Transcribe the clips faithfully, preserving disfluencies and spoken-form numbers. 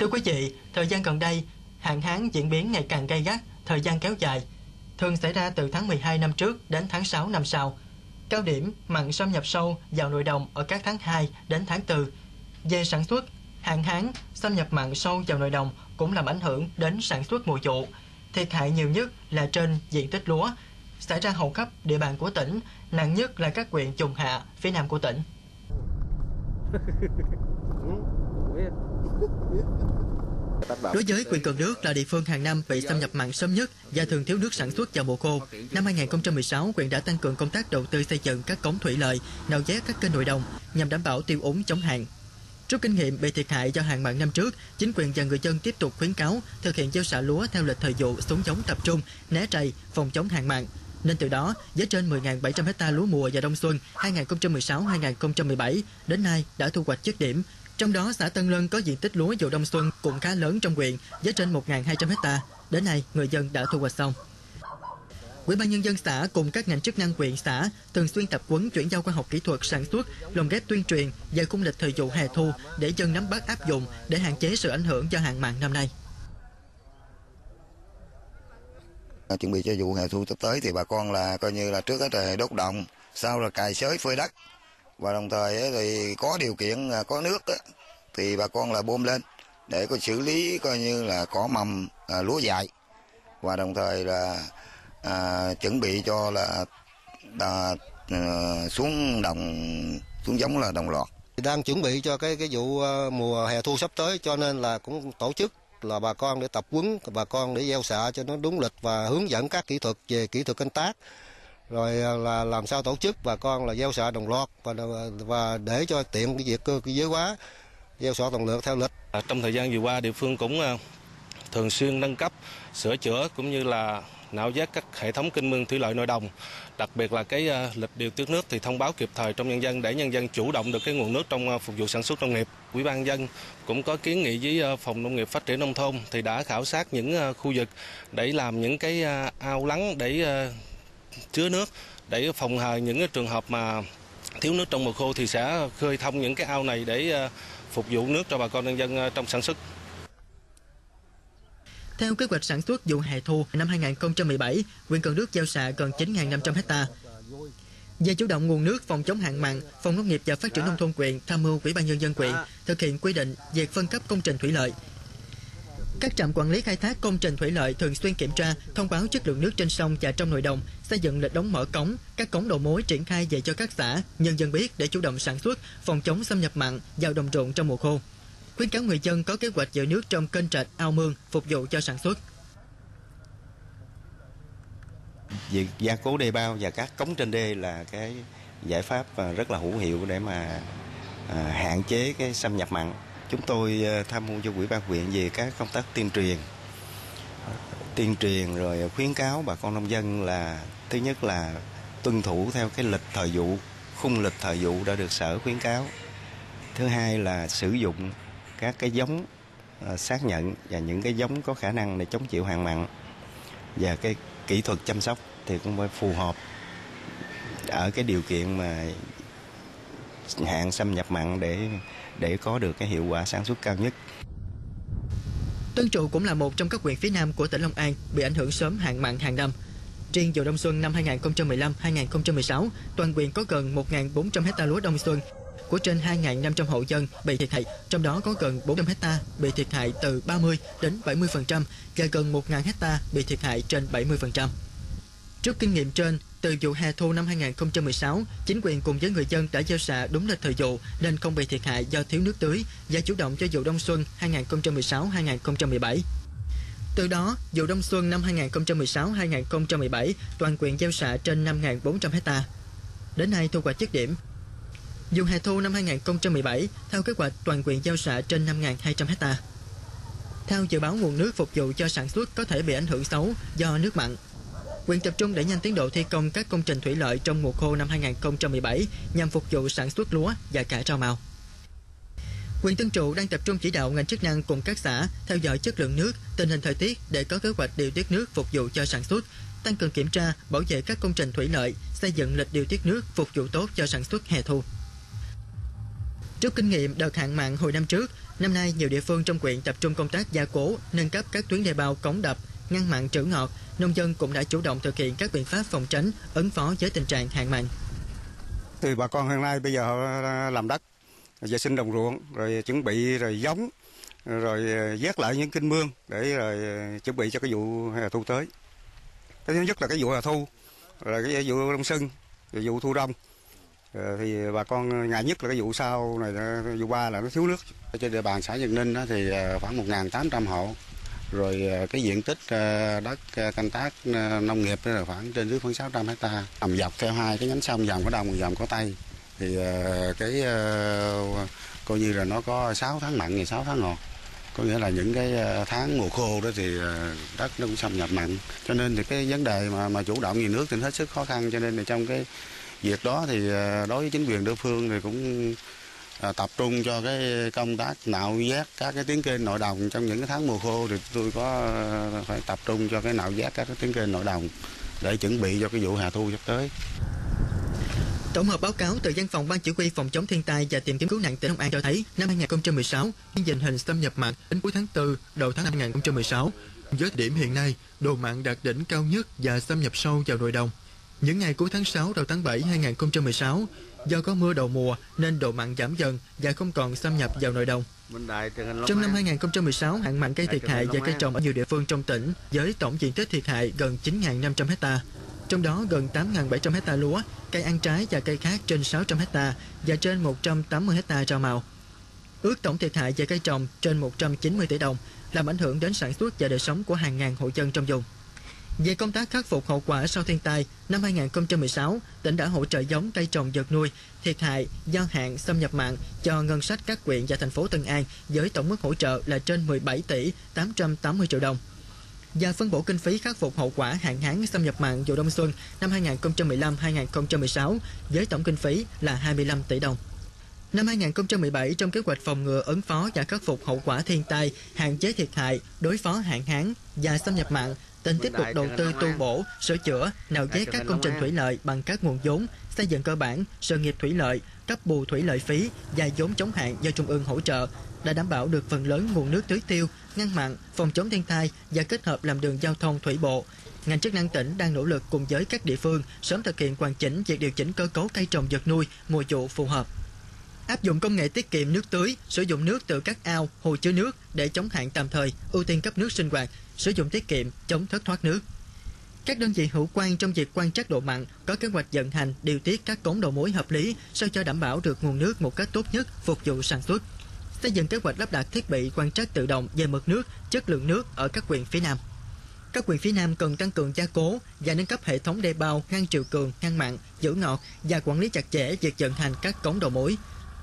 Thưa quý vị, thời gian gần đây, hạn hán diễn biến ngày càng gay gắt, thời gian kéo dài, thường xảy ra từ tháng mười hai năm trước đến tháng sáu năm sau. Cao điểm mặn xâm nhập sâu vào nội đồng ở các tháng hai đến tháng tư. Về sản xuất, hạn hán xâm nhập mặn sâu vào nội đồng cũng làm ảnh hưởng đến sản xuất mùa vụ. Thiệt hại nhiều nhất là trên diện tích lúa, xảy ra hầu khắp địa bàn của tỉnh, nặng nhất là các huyện Trùng Hạ, phía nam của tỉnh. Đối với huyện Cần Đước là địa phương hàng năm bị xâm nhập mặn sớm nhất và thường thiếu nước sản xuất vào mùa khô, năm hai nghìn không trăm mười sáu, huyện đã tăng cường công tác đầu tư xây dựng các cống thủy lợi, nạo vét các kênh nội đồng nhằm đảm bảo tiêu úng chống hạn. Rút kinh nghiệm bị thiệt hại do hạn mặn năm trước, chính quyền và người dân tiếp tục khuyến cáo thực hiện gieo xạ lúa theo lịch thời vụ, xuống giống tập trung, né trầy, phòng chống hạn mặn. Nên từ đó, với trên mười nghìn bảy trăm héc ta lúa mùa và đông xuân hai nghìn không trăm mười sáu hai nghìn không trăm mười bảy đến nay đã thu hoạch dứt điểm. Trong đó, xã Tân Lân có diện tích lúa vụ đông xuân cũng khá lớn trong huyện, với trên một nghìn hai trăm héc ta. Đến nay, người dân đã thu hoạch xong. Ủy ban nhân dân xã cùng các ngành chức năng huyện xã thường xuyên tập huấn chuyển giao khoa học kỹ thuật sản xuất, lồng ghép tuyên truyền về khung lịch thời vụ hè thu để dân nắm bắt áp dụng để hạn chế sự ảnh hưởng do hạn mặn năm nay. Chuẩn bị cho vụ hè thu sắp tới thì bà con là coi như là trước hết là đốt đồng, sau là cày xới phơi đất, và đồng thời thì có điều kiện có nước thì bà con là bơm lên để có xử lý coi như là cỏ mầm, à, lúa dại, và đồng thời là à, chuẩn bị cho là à, à, xuống đồng xuống giống là đồng loạt. Đang chuẩn bị cho cái cái vụ mùa hè thu sắp tới, cho nên là cũng tổ chức là bà con để tập huấn bà con để gieo xạ cho nó đúng lịch và hướng dẫn các kỹ thuật về kỹ thuật canh tác, rồi là làm sao tổ chức bà con là gieo xạ đồng loạt và và để cho tiện cái việc cơ giới hóa gieo xạ đồng loạt theo lịch. Trong thời gian vừa qua, địa phương cũng thường xuyên nâng cấp, sửa chữa cũng như là nạo vét các hệ thống kênh mương thủy lợi nội đồng, đặc biệt là cái lịch điều tiết nước thì thông báo kịp thời trong nhân dân để nhân dân chủ động được cái nguồn nước trong phục vụ sản xuất nông nghiệp. Ủy ban nhân dân cũng có kiến nghị với Phòng Nông nghiệp Phát triển Nông thôn thì đã khảo sát những khu vực để làm những cái ao lắng để chứa nước, để phòng hờ những cái trường hợp mà thiếu nước trong mùa khô thì sẽ khơi thông những cái ao này để phục vụ nước cho bà con nhân dân trong sản xuất. Theo kế hoạch sản xuất vụ hè thu năm hai nghìn không trăm mười bảy, huyện Cần Đước gieo xạ gần chín nghìn năm trăm héc ta. Về chủ động nguồn nước phòng chống hạn mặn, Phòng Nông nghiệp và Phát triển Nông thôn huyện tham mưu Ủy ban nhân dân huyện thực hiện quy định về phân cấp công trình thủy lợi. Các trạm quản lý khai thác công trình thủy lợi thường xuyên kiểm tra, thông báo chất lượng nước trên sông và trong nội đồng, xây dựng lịch đóng mở cống, các cống đầu mối triển khai về cho các xã, nhân dân biết để chủ động sản xuất, phòng chống xâm nhập mặn vào đồng ruộng trong mùa khô. Khuyến cáo người dân có kế hoạch giữ nước trong kênh rạch, ao mương phục vụ cho sản xuất. Việc gia cố đê bao và các cống trên đê là cái giải pháp rất là hữu hiệu để mà à, hạn chế cái xâm nhập mặn. Chúng tôi tham mưu cho Ủy ban huyện về các công tác tuyên truyền, tuyên truyền rồi khuyến cáo bà con nông dân là thứ nhất là tuân thủ theo cái lịch thời vụ, khung lịch thời vụ đã được sở khuyến cáo. Thứ hai là sử dụng các cái giống uh, xác nhận và những cái giống có khả năng để chống chịu hạn mặn, và cái kỹ thuật chăm sóc thì cũng phải phù hợp ở cái điều kiện mà hạn xâm nhập mặn để để có được cái hiệu quả sản xuất cao nhất. Tân Trụ cũng là một trong các huyện phía nam của tỉnh Long An bị ảnh hưởng sớm hạn mặn hàng năm. Riêng vụ đông xuân năm hai nghìn không trăm mười lăm hai nghìn không trăm mười sáu, toàn huyện có gần một nghìn bốn trăm héc ta lúa đông xuân của trên hai nghìn năm trăm hộ dân bị thiệt hại, trong đó có gần bốn trăm héc ta bị thiệt hại từ ba mươi đến bảy mươi phần trăm và gần một nghìn héc ta bị thiệt hại trên bảy mươi phần trăm. Rút kinh nghiệm trên, từ vụ hè thu năm hai nghìn không trăm mười sáu, chính quyền cùng với người dân đã gieo xạ đúng lịch thời vụ nên không bị thiệt hại do thiếu nước tưới và chủ động cho vụ đông xuân hai nghìn không trăm mười sáu hai nghìn không trăm mười bảy. Từ đó, vụ đông xuân năm hai nghìn không trăm mười sáu hai nghìn không trăm mười bảy, toàn huyện gieo xạ trên năm nghìn bốn trăm héc ta. Đến nay thu hoạch dứt điểm. Vụ hè thu năm hai nghìn không trăm mười bảy, theo kế hoạch toàn huyện gieo xạ trên năm nghìn hai trăm héc ta. Theo dự báo, nguồn nước phục vụ cho sản xuất có thể bị ảnh hưởng xấu do nước mặn. Huyện tập trung đẩy nhanh tiến độ thi công các công trình thủy lợi trong mùa khô năm hai nghìn không trăm mười bảy nhằm phục vụ sản xuất lúa và cả rau màu. Huyện Tân Trụ đang tập trung chỉ đạo ngành chức năng cùng các xã theo dõi chất lượng nước, tình hình thời tiết để có kế hoạch điều tiết nước phục vụ cho sản xuất, tăng cường kiểm tra, bảo vệ các công trình thủy lợi, xây dựng lịch điều tiết nước phục vụ tốt cho sản xuất hè thu. Rút kinh nghiệm đợt hạn mặn hồi năm trước, Năm nay, nhiều địa phương trong huyện tập trung công tác gia cố, nâng cấp các tuyến đê bao, cống đập, ngăn mặn trữ ngọt. Nông dân cũng đã chủ động thực hiện các biện pháp phòng tránh, ứng phó với tình trạng hạn mặn. Thì bà con hiện nay bây giờ họ làm đất, vệ sinh đồng ruộng, rồi chuẩn bị rồi giống, rồi vét lại những kênh mương để rồi chuẩn bị cho cái vụ hè thu tới. Cái thứ nhất là cái vụ hè thu, rồi cái vụ đông xuân, rồi vụ thu đông. Thì bà con ngại nhất là cái vụ sau này, vụ ba là nó thiếu nước. Ở trên địa bàn xã Nhân Ninh thì khoảng một nghìn tám trăm hộ, rồi cái diện tích đất canh tác nông nghiệp là khoảng trên dưới khoảng sáu trăm hecta, nằm dọc theo hai cái nhánh sông, dòng có Đông, dòng có Tây. Thì cái coi như là nó có sáu tháng mặn và sáu tháng ngọt. Có nghĩa là những cái tháng mùa khô đó thì đất nó cũng xâm nhập mặn. Cho nên thì cái vấn đề mà mà chủ động nguồn nước thì hết sức khó khăn. Cho nên là trong cái việc đó thì đối với chính quyền địa phương thì cũng tập trung cho cái công tác nạo vét các cái tuyến kênh nội đồng. Trong những cái tháng mùa khô thì tôi có phải tập trung cho cái nạo vét các cái tuyến kênh nội đồng để chuẩn bị cho cái vụ hè thu sắp tới. Tổng hợp báo cáo từ Văn phòng Ban Chỉ huy Phòng chống thiên tai và tìm kiếm cứu nạn tỉnh Long An cho thấy, năm hai nghìn không trăm mười sáu, tình hình xâm nhập mặn đến cuối tháng tư, đầu tháng năm hai nghìn không trăm mười sáu, với điểm hiện nay, độ mặn đạt đỉnh cao nhất và xâm nhập sâu vào nội đồng. Những ngày cuối tháng sáu, đầu tháng bảy hai nghìn không trăm mười sáu, do có mưa đầu mùa nên độ mặn giảm dần và không còn xâm nhập vào nội đồng. Trong năm hai nghìn không trăm mười sáu, hạn mặn gây thiệt hại về cây trồng ở nhiều địa phương trong tỉnh với tổng diện tích thiệt hại gần chín nghìn năm trăm hecta. Trong đó gần tám nghìn bảy trăm hecta lúa, cây ăn trái và cây khác trên sáu trăm hecta và trên một trăm tám mươi hecta rau màu. Ước tổng thiệt hại về cây trồng trên một trăm chín mươi tỷ đồng, làm ảnh hưởng đến sản xuất và đời sống của hàng ngàn hộ dân trong vùng. Về công tác khắc phục hậu quả sau thiên tai, năm hai nghìn không trăm mười sáu, tỉnh đã hỗ trợ giống cây trồng vật nuôi thiệt hại do hạn xâm nhập mặn cho ngân sách các huyện và thành phố Tân An với tổng mức hỗ trợ là trên mười bảy tỷ tám trăm tám mươi triệu đồng. Và phân bổ kinh phí khắc phục hậu quả hạn hán xâm nhập mặn vụ đông xuân năm hai nghìn không trăm mười lăm hai nghìn không trăm mười sáu với tổng kinh phí là hai mươi lăm tỷ đồng. Năm hai nghìn không trăm mười bảy, trong kế hoạch phòng ngừa, ứng phó và khắc phục hậu quả thiên tai, hạn chế thiệt hại, đối phó hạn hán và xâm nhập mặn, tỉnh tiếp tục đầu tư tu bổ, sửa chữa, nạo vét các công trình thủy lợi bằng các nguồn vốn, xây dựng cơ bản, sự nghiệp thủy lợi, cấp bù thủy lợi phí và vốn chống hạn do trung ương hỗ trợ, đã đảm bảo được phần lớn nguồn nước tưới tiêu, ngăn mặn, phòng chống thiên tai và kết hợp làm đường giao thông thủy bộ. Ngành chức năng tỉnh đang nỗ lực cùng với các địa phương sớm thực hiện hoàn chỉnh việc điều chỉnh cơ cấu cây trồng vật nuôi mùa vụ phù hợp. Áp dụng công nghệ tiết kiệm nước tưới, sử dụng nước từ các ao, hồ chứa nước để chống hạn tạm thời, ưu tiên cấp nước sinh hoạt, sử dụng tiết kiệm, chống thất thoát nước. Các đơn vị hữu quan trong việc quan trắc độ mặn có kế hoạch vận hành, điều tiết các cống đầu mối hợp lý sao cho đảm bảo được nguồn nước một cách tốt nhất phục vụ sản xuất. Xây dựng kế hoạch lắp đặt thiết bị quan trắc tự động về mực nước, chất lượng nước ở các huyện phía Nam. Các huyện phía Nam cần tăng cường gia cố và nâng cấp hệ thống đê bao, ngăn triều cường, ngăn mặn, giữ ngọt và quản lý chặt chẽ việc vận hành các cống đầu mối.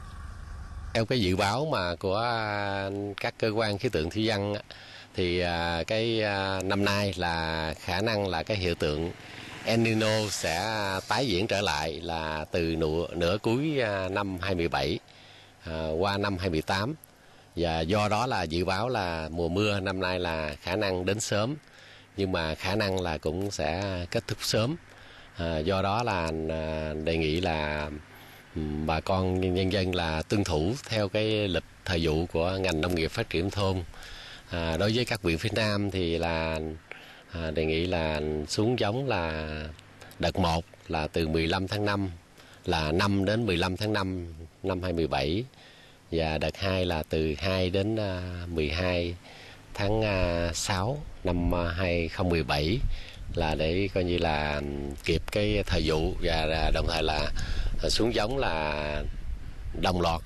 Theo cái dự báo mà của các cơ quan khí tượng thủy văn thì cái năm nay là khả năng là cái hiện tượng El Nino sẽ tái diễn trở lại là từ nửa, nửa cuối năm hai nghìn không trăm mười bảy qua năm hai nghìn không trăm mười tám, và do đó là dự báo là mùa mưa năm nay là khả năng đến sớm, nhưng mà khả năng là cũng sẽ kết thúc sớm. À, do đó là đề nghị là bà con nhân dân là tuân thủ theo cái lịch thời vụ của ngành nông nghiệp phát triển thôn. À, đối với các huyện phía Nam thì là à, đề nghị là xuống giống là đợt một là từ mười lăm tháng năm là năm đến mười lăm tháng năm năm hai nghìn không trăm mười bảy, và đợt hai là từ hai đến mười hai tháng sáu năm hai nghìn không trăm mười bảy, là để coi như là kịp cái thời vụ, và đồng thời là xuống giống là đồng loạt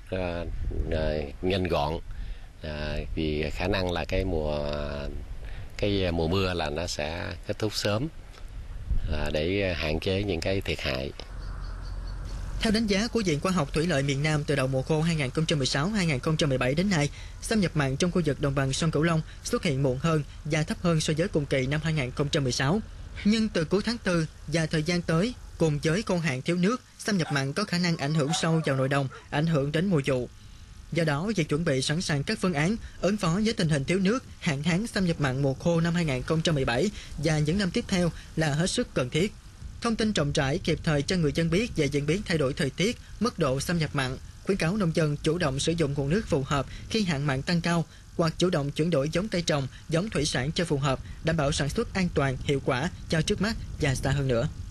nhanh gọn, à, vì khả năng là cái mùa cái mùa mưa là nó sẽ kết thúc sớm, à, để hạn chế những cái thiệt hại. Theo đánh giá của Viện Khoa học Thủy lợi miền Nam, từ đầu mùa khô hai nghìn không trăm mười sáu hai nghìn không trăm mười bảy đến nay, xâm nhập mặn trong khu vực đồng bằng sông Cửu Long xuất hiện muộn hơn và thấp hơn so với cùng kỳ năm hai nghìn không trăm mười sáu. Nhưng từ cuối tháng tư và thời gian tới, cùng với khô hạn thiếu nước, xâm nhập mặn có khả năng ảnh hưởng sâu vào nội đồng, ảnh hưởng đến mùa vụ. Do đó, việc chuẩn bị sẵn sàng các phương án ứng phó với tình hình thiếu nước, hạn hán, xâm nhập mặn mùa khô năm hai nghìn không trăm mười bảy và những năm tiếp theo là hết sức cần thiết. Thông tin rộng rãi kịp thời cho người dân biết về diễn biến thay đổi thời tiết, mức độ xâm nhập mặn, khuyến cáo nông dân chủ động sử dụng nguồn nước phù hợp khi hạn mặn tăng cao, hoặc chủ động chuyển đổi giống cây trồng, giống thủy sản cho phù hợp, đảm bảo sản xuất an toàn, hiệu quả cho trước mắt và xa hơn nữa.